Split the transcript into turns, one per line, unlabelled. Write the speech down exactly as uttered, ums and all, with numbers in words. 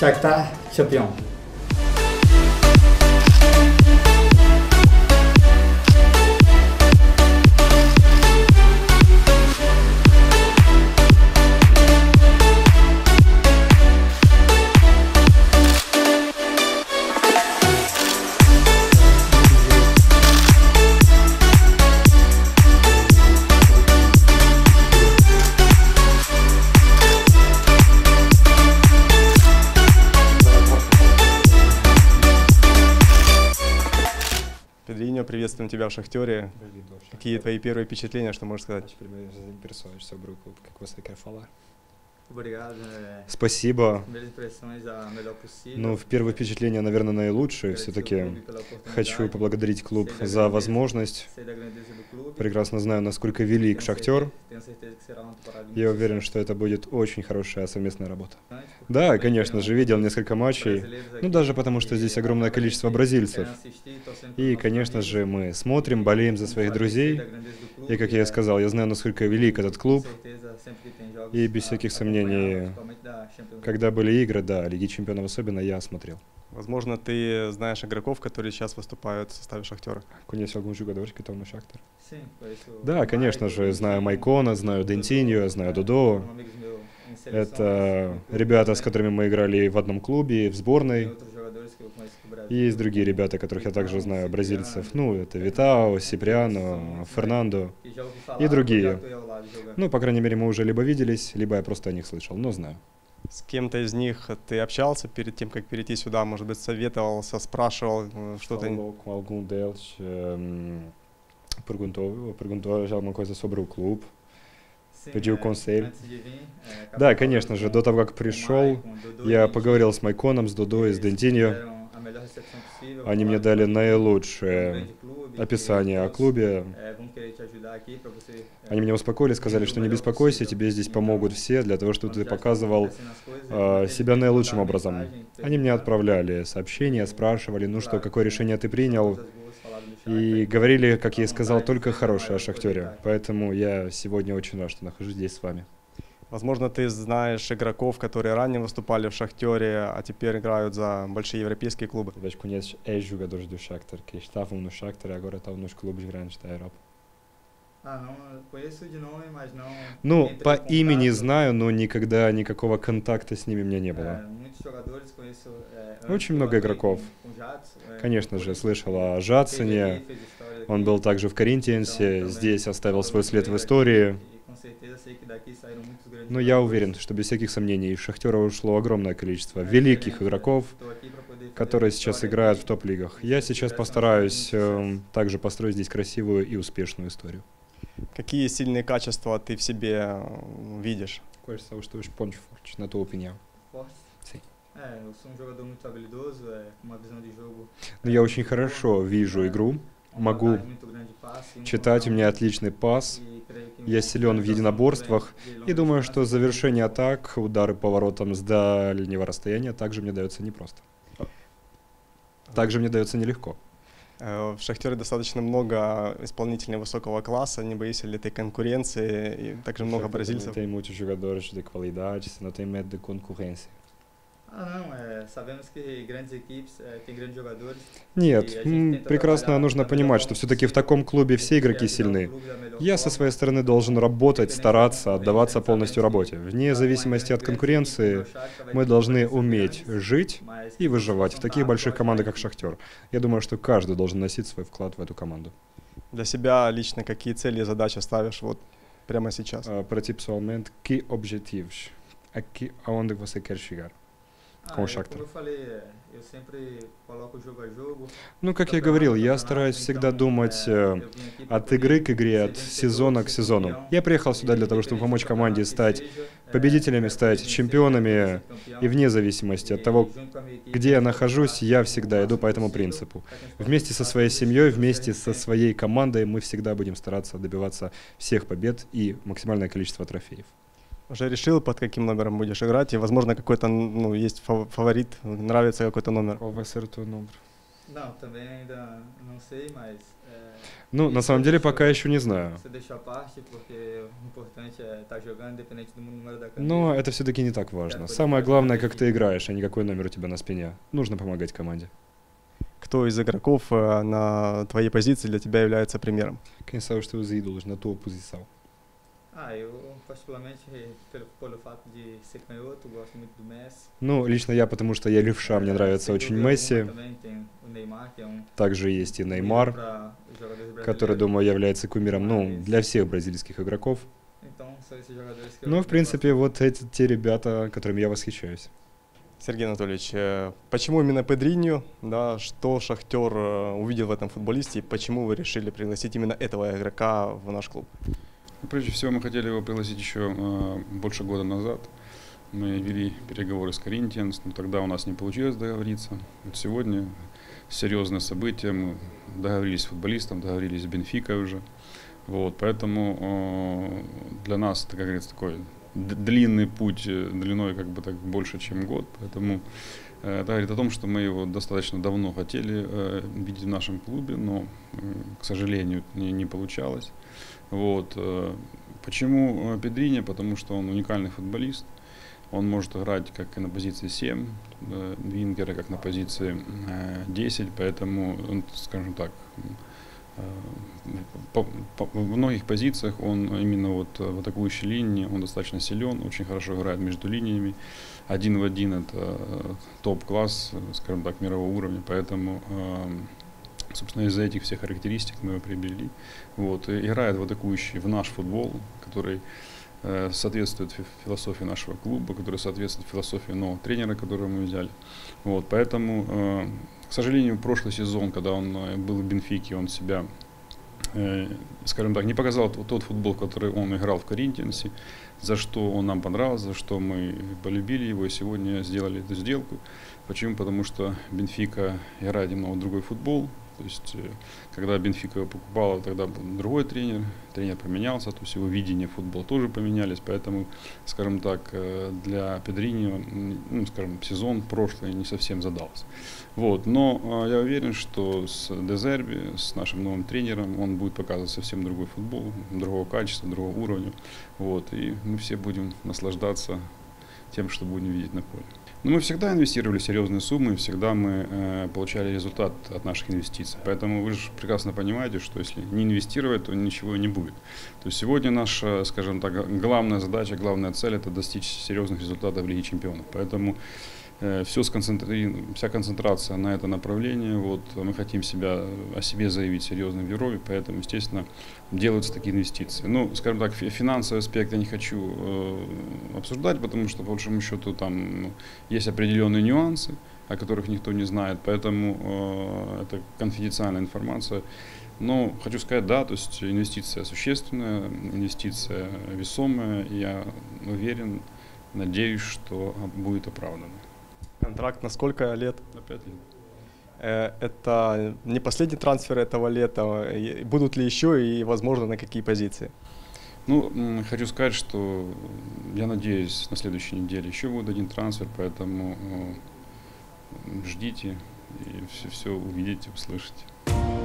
Shakhtar campeão.
Педриньо, приветствуем тебя в Шахтере. Какие твои первые впечатления, что можешь сказать?
Спасибо. Ну, в первые впечатления, наверное, наилучшие. Все-таки хочу поблагодарить клуб за возможность. Прекрасно знаю, насколько велик Шахтер. Я уверен, что это будет очень хорошая совместная работа. Да, конечно же, видел несколько матчей. Ну, даже потому, что здесь огромное количество бразильцев. И, конечно же, мы смотрим, болеем за своих друзей. И, как я и сказал, я знаю, насколько велик этот клуб. И без всяких сомнений, когда были игры, да, Лиги Чемпионов особенно, я смотрел.
Возможно, ты знаешь игроков, которые сейчас выступают в составе Шахтера?
Да, конечно же, знаю Майкона, знаю Дентиньо, знаю Додо. Это ребята, с которыми мы играли в одном клубе, в сборной. И есть другие ребята, которых я также знаю, бразильцев. Ну, это Витао, Сиприано, Фернандо и другие. Ну, по крайней мере, мы уже либо виделись, либо я просто о них слышал, но знаю.
С кем-то из них ты общался перед тем, как перейти сюда? Может быть, советовался, спрашивал что-то?
Com algum deles, perguntou, perguntou já alguma coisa sobre o clube, pediu conselho. Да, конечно же, до того, как пришел, я поговорил с Майконом, с Додо и с Дентиньо. Они мне дали наилучшее описание о клубе. Они меня успокоили, сказали, что не беспокойся, тебе здесь помогут все, для того, чтобы ты показывал э, себя наилучшим образом. Они мне отправляли сообщения, спрашивали, ну что, какое решение ты принял, и говорили, как я и сказал, только хорошее о Шахтере. Поэтому я сегодня очень рад, что нахожусь здесь с вами.
Возможно, ты знаешь игроков, которые ранее выступали в Шахтере, а теперь играют за большие европейские клубы.
Talvez conheces ex-jogadores do Shakhtar que estavam no Shakhtar e agora estão nos clubes grandes da Europa. Ну, по имени знаю, но никогда никакого контакта с ними у меня не было. Очень много игроков. Конечно же, слышал о Жадсоне. Он был также в Коринтиенсе, здесь оставил свой след в истории. Но я уверен, что без всяких сомнений из Шахтера ушло огромное количество великих игроков, которые сейчас играют в топ-лигах. Я сейчас постараюсь э, также построить здесь красивую и успешную историю.
Какие сильные качества ты в себе видишь?
Quais são os teus pontos fortes, na tua opinião? Sim. Ну, я очень хорошо вижу игру, могу читать, у меня отличный пас, я силен в единоборствах и думаю, что завершение атак, удары поворотом с дальнего расстояния также мне дается непросто. Также мне дается нелегко.
В Шахтере достаточно много исполнителей высокого класса, не боишься ли ты конкуренции, и также много бразильцев?
Tem muitos jogadores de qualidade, você não tem medo de concorrência. Нет, прекрасно нужно понимать, что все-таки в таком клубе все игроки сильны. Я со своей стороны должен работать, стараться, отдаваться полностью работе. Вне зависимости от конкуренции мы должны уметь жить и выживать в таких больших командах, как Шахтер. Я думаю, что каждый должен носить свой вклад в эту команду.
Для себя лично какие цели и задачи ставишь вот прямо сейчас?
Para ti pessoalmente, que objetivos? Aqui, aonde você quer chegar? Com o Shakhtar. Ну, как я говорил, я стараюсь всегда думать э, от игры к игре, от сезона к сезону. Я приехал сюда для того, чтобы помочь команде стать победителями, стать чемпионами, и вне зависимости от того, где я нахожусь, я всегда иду по этому принципу. Вместе со своей семьей, вместе со своей командой мы всегда будем стараться добиваться всех побед и максимальное количество трофеев.
Уже решил, под каким номером будешь играть, и, возможно, какой-то, ну, есть фаворит, нравится какой-то номер?
Qual vai ser o teu número? Ну, на самом деле, пока еще не знаю. Но это все-таки не так важно. Самое главное, как ты играешь, а не какой номер у тебя на спине. Нужно помогать команде.
Кто из игроков на твоей позиции для тебя является примером?
Quem são os teus ídolos na tua posição?
Ah, eu particularmente pelo, pelo fato de ser canhoto, gosto muito do Messi.
Ну, лично я, потому что я левша, мне нравится очень Месси. Также есть и Неймар, который, думаю, является кумиром, ну, для всех бразильских игроков. Ну, в принципе, вот эти те ребята, которыми я восхищаюсь.
Сергей Анатольевич, почему именно Педриньо, да, что Шахтер увидел в этом футболисте и почему вы решили пригласить именно этого игрока в наш клуб?
Прежде всего, мы хотели его пригласить еще э, больше года назад. Мы вели переговоры с Коринтианс, но тогда у нас не получилось договориться. Вот сегодня серьезное событие, мы договорились с футболистом, договорились с Бенфикой уже. Вот, поэтому э, для нас, это, как говорится, такой длинный путь, длиной как бы так больше, чем год. Поэтому э, это говорит о том, что мы его достаточно давно хотели э, видеть в нашем клубе, но, э, к сожалению, не, не получалось. Вот. Почему Педриньо? Потому что он уникальный футболист. Он может играть как и на позиции семь, вингера, как на позиции десять, поэтому он, скажем так, по, по, в многих позициях он именно вот в атакующей линии, он достаточно силен, очень хорошо играет между линиями. Один в один это топ-класс, скажем так, мирового уровня, поэтому собственно, из-за этих всех характеристик мы его приобрели. Вот, и играет в атакующий, в наш футбол, который э, соответствует философии нашего клуба, который соответствует философии нового тренера, которого мы взяли. Вот, поэтому, э, к сожалению, прошлый сезон, когда он был в Бенфике, он себя, э, скажем так, не показал тот, тот футбол, который он играл в Коринтиансе, за что он нам понравился, за что мы полюбили его и сегодня сделали эту сделку. Почему? Потому что Бенфика играет немного другой футбол. То есть, когда Бенфика его покупала, тогда был другой тренер, тренер поменялся, то есть его видение футбола тоже поменялись, поэтому, скажем так, для Педриньо, ну, скажем, сезон прошлый не совсем задался. Вот, но я уверен, что с Де Зерби, с нашим новым тренером, он будет показывать совсем другой футбол, другого качества, другого уровня, вот, и мы все будем наслаждаться тем, что будем видеть на поле. Но мы всегда инвестировали серьезные суммы, всегда мы э, получали результат от наших инвестиций. Поэтому вы же прекрасно понимаете, что если не инвестировать, то ничего не будет. То есть сегодня наша, скажем так, главная задача, главная цель – это достичь серьезных результатов в Лиге Чемпионов. Поэтому э, все сконцентри... вся концентрация на это направление. Вот, мы хотим себя, о себе заявить серьезно в Европе, поэтому, естественно, делаются такие инвестиции. Ну, скажем так, финансовый аспект я не хочу э, обсуждать, потому что, по большому счету, там ну, есть определенные нюансы, о которых никто не знает, поэтому э, это конфиденциальная информация. Но хочу сказать, да, то есть инвестиция существенная, инвестиция весомая, и я уверен, надеюсь, что будет оправдана.
Контракт на сколько лет?
На пять лет.
Это не последний трансфер этого лета. Будут ли еще и, возможно, на какие позиции?
Ну, хочу сказать, что я надеюсь, на следующей неделе еще будет один трансфер, поэтому ждите и все, все увидите, услышите.